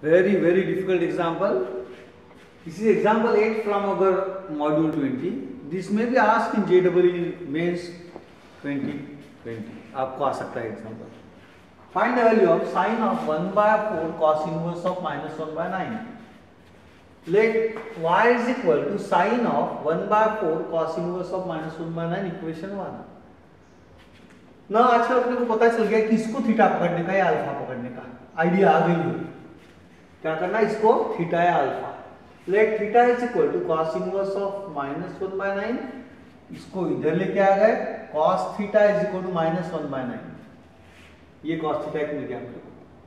very difficult example. This is example 8 from our module 20. This may be asked in JEE Mains 2020. आपको आ सकता है example. Find the value of sin of 1/4 cos inverse of -1/9. Let y is equal to sin of 1/4 cos inverse of -1/9 equation 1. ना आजकल अपने को पता चल गया कि इसको थीटा पकड़ने का या अल्फा पकड़ने का आइडिया आ गई है. क्या करना है, इसको थीटा या alpha. Let theta is equal to cos inverse of -1/9. इसको इधर लेके आ गए. cos theta is equal to -1/9. ये cos थीटा एक मिल गया हमको.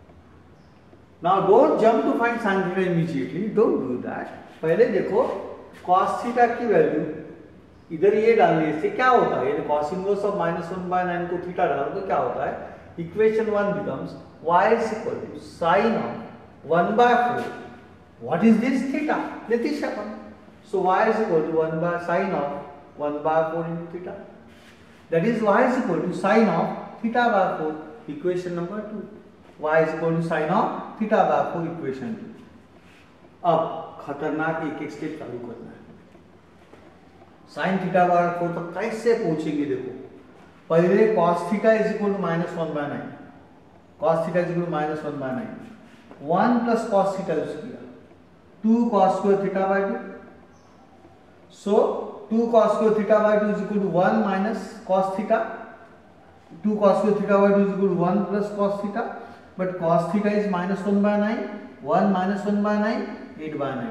Now don't jump to find sin theta immediately, don't do that. पहले देखो cos थीटा की वैल्यू इधर ये डालने से क्या होता है, ये cos इनवर्स ऑफ -1/9 को थीटा डालो तो क्या होता है, equation 1 becomes y is equal to sin of 1/4. What is this theta, let it happen. So y is equal to 1/sin of 1/4 into theta. That is y is equal to sin of theta by 4. Equation number 2. y is equal to sin of theta by 4 equation 2. अब खतरनाक एक step चालू करना है. sin theta by 4 तक कैसे पहुंचेंगे देखो. पहले cos theta is equal to -1/9. cos theta is equal to -1/9. 1 plus cos theta use किया. 2 cos square theta by 2. So 2 cos square theta by 2 is equal to 1 minus cos theta. 2 cos square theta by 2 is equal to 1 plus cos theta. But cos theta is -1/9. 1 - 1/9 8/9.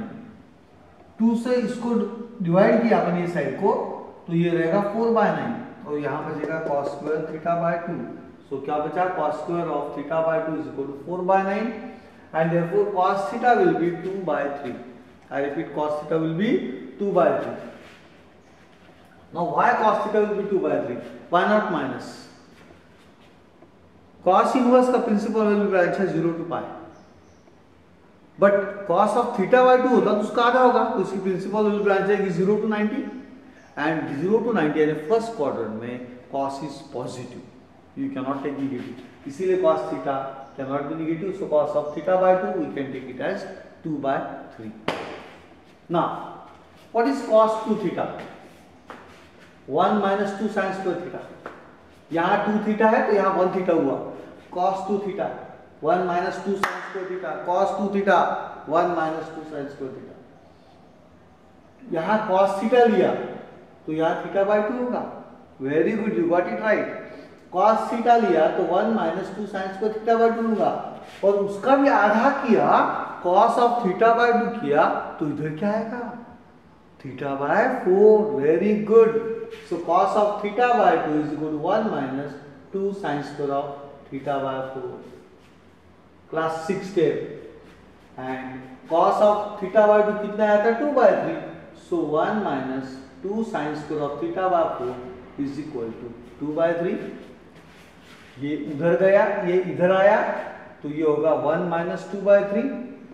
2 से इसको divide किया अपन ये side को तो ये रहेगा 4/9 और यहाँ बचेगा cos square theta by 2. So क्या बचा, cos square of theta by 2 is equal to 4/9 and therefore cos theta will be 2/3. I repeat, cos theta will be 2/3. Now why cos theta will be 2/3? Why not minus? Cos inverse का principal value branch है 0 to pi. But cos of theta by 2 होता तो उसका आधा होगा, तो उसकी principal value branch है 0 to 90 एंड 0 to 90 यानी फर्स्ट क्वाड्रेंट में cos is positive. You can not take negative, इसीलिए cos theta cannot be negative. So cos of theta by 2 we can take it as 2/3. Now what is cos 2 theta? 1 minus 2 sin square theta. यहाँ 2 theta है तो यहाँ 1 theta हुआ. cos 2 theta 1 minus 2 sin square theta. cos 2 theta 1 minus 2 sin square theta. यहाँ cos theta लिया तो यहाँ theta by 2 होगा. Very good, you got it right. cos theta लिया तो 1 minus 2 sin square theta by 2 लूंगा और उसका भी आधा किया, cos ऑफ थीटा बाय 2 किया तो इधर क्या आएगा, theta by 4. Very good. So cos of theta by 2 is equal to 1 minus 2 sin square of theta by 4. Class 6 step. And cos of theta by 2 कितना आया था, 2/3. So 1 minus 2 sin square of theta by 4 is equal to 2/3. ये उधर गया, ये इधर आया तो ये होगा 1 minus 2/3.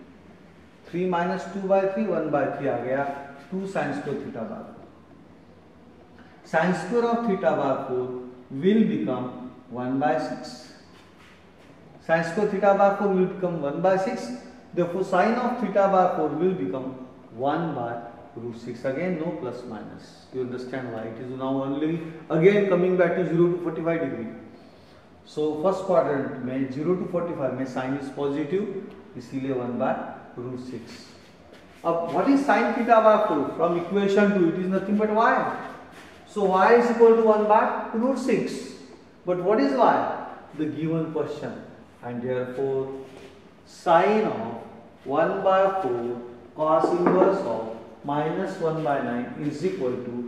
3 minus 2/3 1/3 आ गया. 2 sin square theta by 4. Sin square of theta by 4 will become 1/6. Sin square theta by 4 will become 1/6. Therefore sin of theta by 4 will become 1/√6. Again no plus minus. You understand why it is now only again coming back to 0 to 45 degree. So first quadrant में 0 to 45 में sign is positive, इसीलिए 1/√6. अब what is sine theta by 4? From equation 2 it is nothing but y. So y is equal to 1/√6. But what is y? The given question. And therefore sine of 1/4 cos inverse of -1/9 is equal to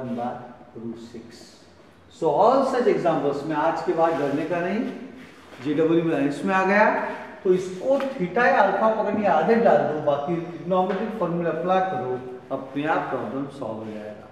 1/√6. So all such examples में आज के बाद डरने का नहीं. JEE में इसमें आ गया तो इसको थीटा या अल्फा पकड़ के आधे डाल दो, बाकी ट्रिग्नोमेट्रिक फॉर्मूला अप्लाई करो, अपने आप प्रॉब्लम सॉल्व हो जाएगा.